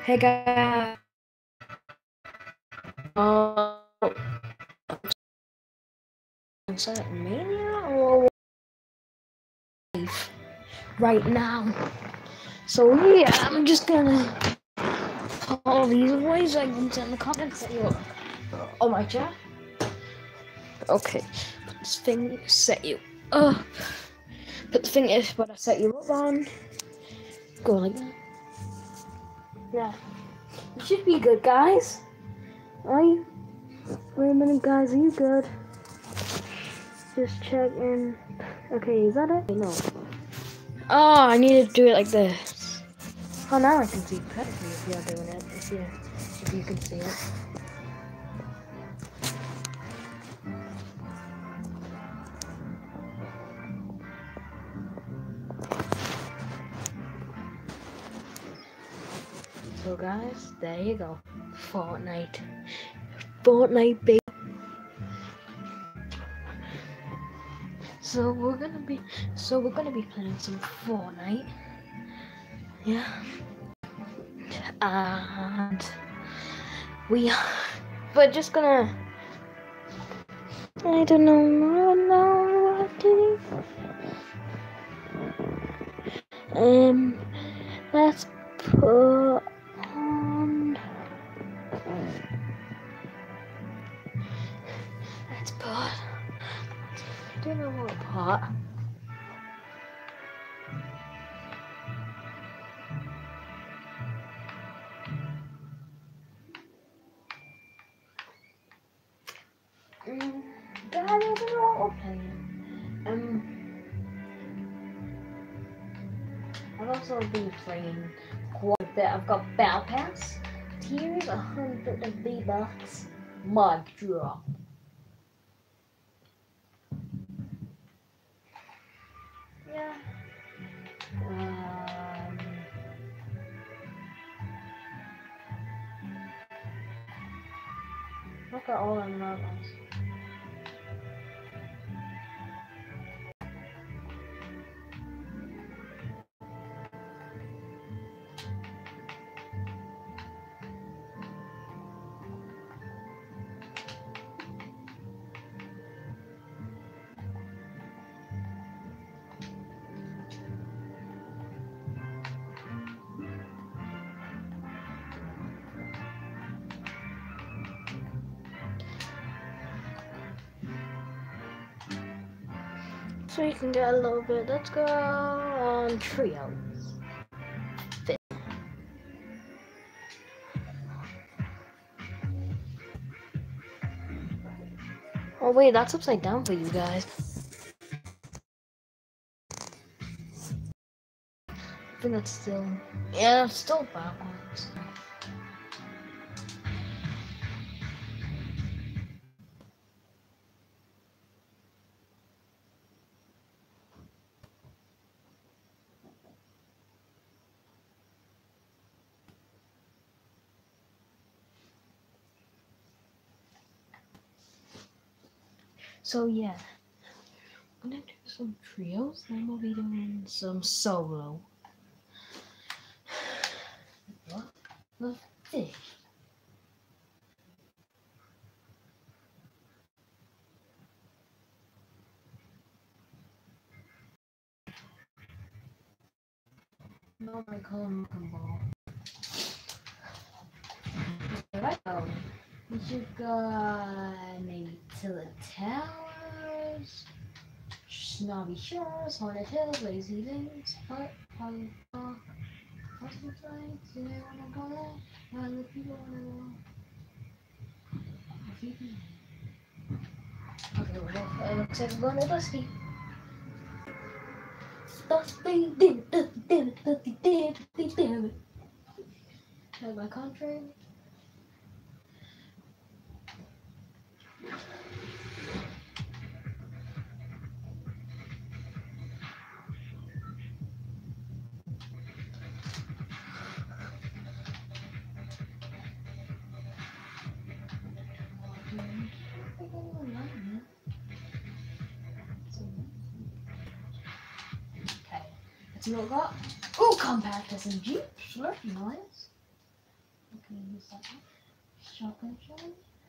Hey guys, uh, is that Mania or live right now? So yeah, I'm just gonna all these voice segments in the comments that you on my chat. Okay, put this thing set you up. Put the thing is what I set you up on. Go like that. Yeah, you should be good, guys. Are you? Wait a minute, guys. Are you good? Just checking. Okay, is that it? No. Oh, I need to do it like this. Oh, now I can see perfectly if you're doing it. If you can see it. So guys, there you go. Fortnite. Fortnite, baby. So we're gonna be playing some Fortnite. Yeah. And we're just gonna I don't know what to do. Let's put on let's put I don't know what part. Guys, I don't know what we're playing. I've also been playing quite a bit. I've got Battle Pass, tiers, 100 of V-Bucks, mic drop. Yeah. Look at all them levels. So you can get a little bit. Let's go on trios. Oh wait, that's upside down for you guys. I think that's still, yeah, it's still backwards. So yeah, I'm gonna do some trios, then we'll be doing some solo. What the fish? No, I call him ball. Right now, we should go maybe to the towers, Snobby Shores, Haunted Hills, Lazy Links, Holly Park, Austin Flights. Do they wanna go there? The people wanna go. Okay, well, it looks like we're going to Dusty. Dusty, damn it. Have my contract. Okay, let's see what we got. Oh, compact SMG. Sure, nice. Okay, who's that? Shotgun shell?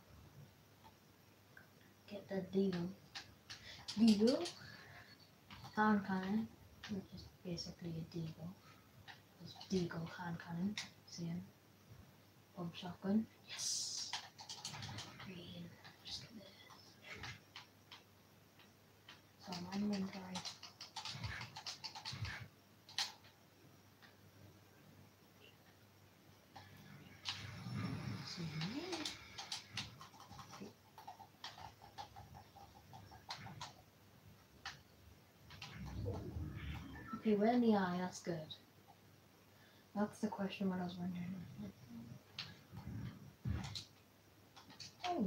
Get the deagle. Deagle? Hand cannon, which is basically a deagle. It's deagle hand cannon. Same. Pump shotgun. Yes! Green. Just get this. So I'm on inventory. Okay, we're in the eye, that's good. That's the question what I was wondering. Oh.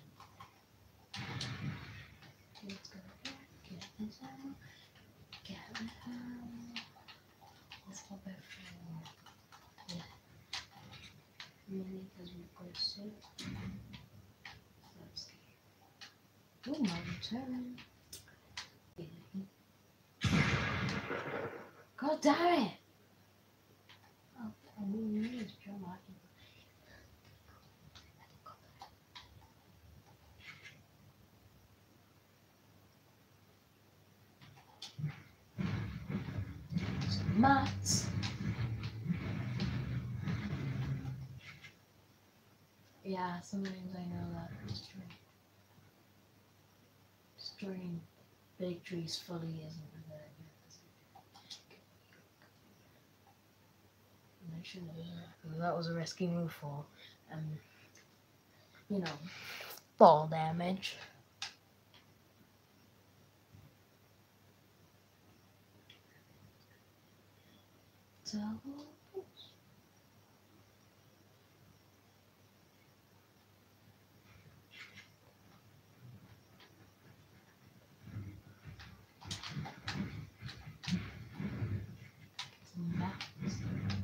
Okay, let's go here. Get this ammo. Get this ammo. Let's pop it for... Yeah. Really, because we've got a suit. Let's see. Oh, my return. God damn it! Oh, I really need to draw my mats. Yeah, sometimes I know that destroying big trees fully isn't a good idea. I should have. That was a risky move for, you know, fall damage. Double. Maps.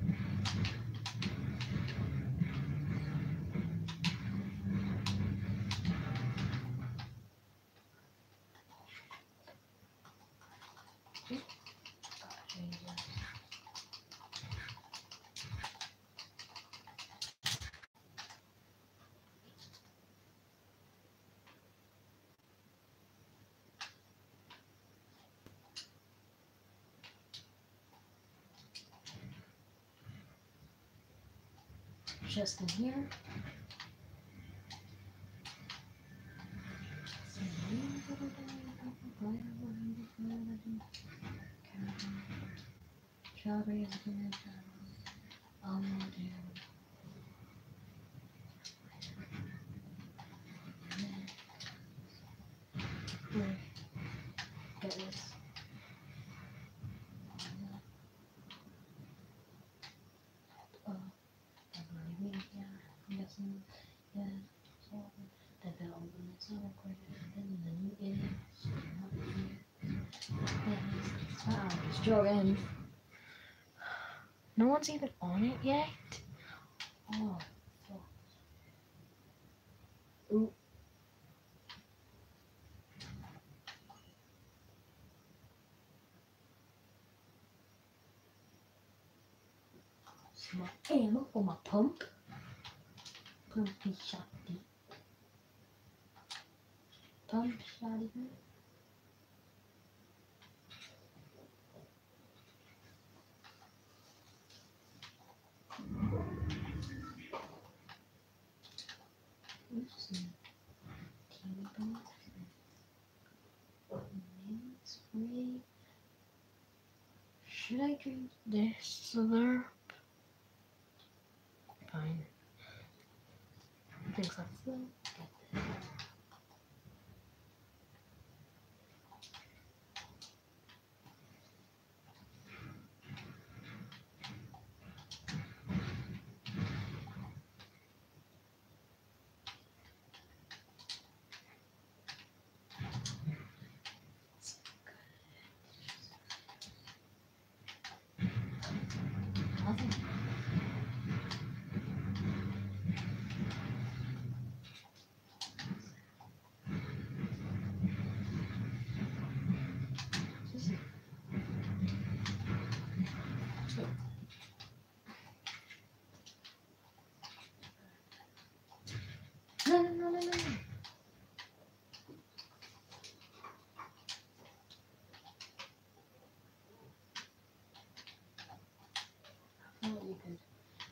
Just in here. Strawberries again. Oh dear. Here. Get this. Oh, I've already been here. I'm guessing. Yeah. So the bell is not recorded. And the new idiots. Wow, just drove in. No one's even on it yet. Oh, fuck. Ooh. My ammo for my pump. Pumpy shotty. Pump shotty. Oops. Spray. Should I drink this slurp? Fine. I think so.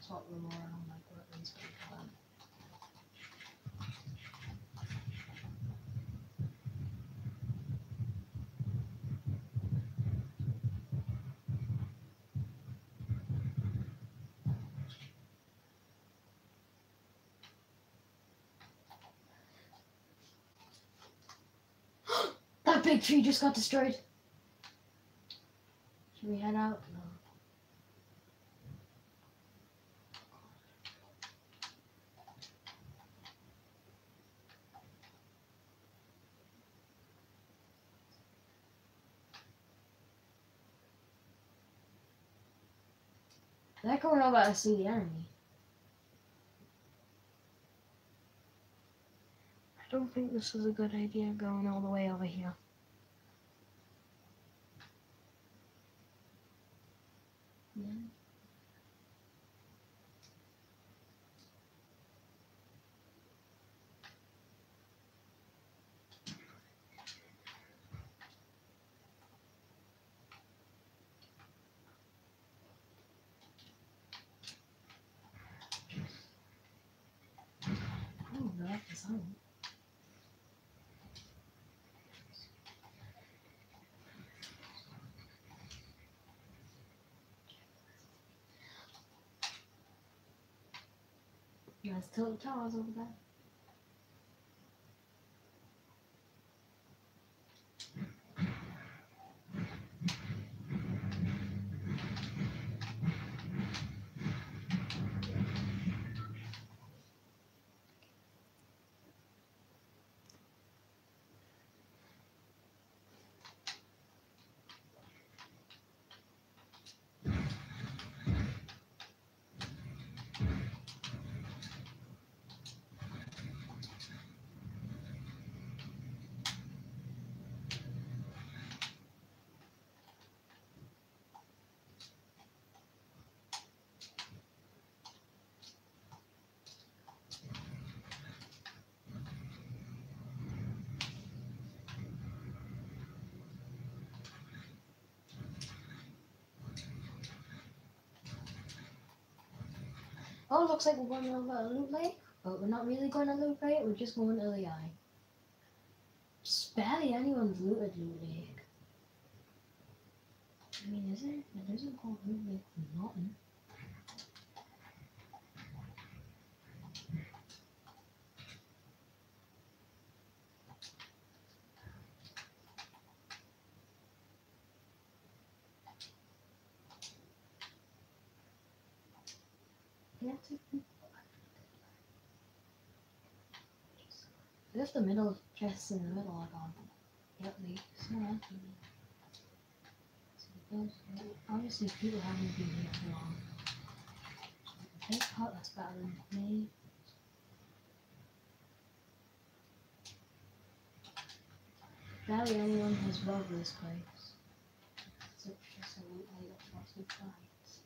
top of the lore, I don't like what these people are. That big tree just got destroyed. Should we head out? No. That going over to see the enemy. I don't think this is a good idea going all the way over here. Yeah. Oh, they left us home. There's tilt towers over there. Oh, looks like we're going over a loot lake, but we're not really going to loot lake, we're just going to the eye. Just barely anyone's looted loot lake. I mean, is it? It isn't called loot lake for nothing. If the middle chests in the middle are gone. Yep, it's not empty. So obviously people haven't been here for long. I think pot that's better than me. Barely anyone has robbed this place. So it's just a loot lake of frosted fights.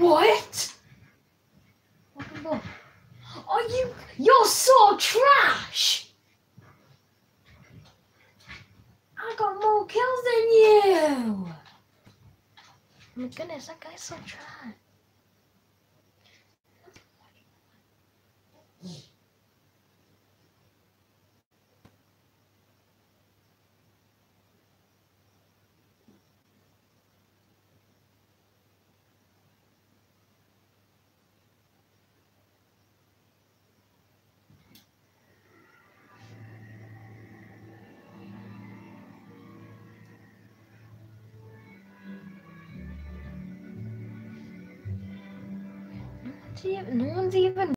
What? You're so trash! I got more kills than you! Oh my goodness, that guy's so trash. No one's even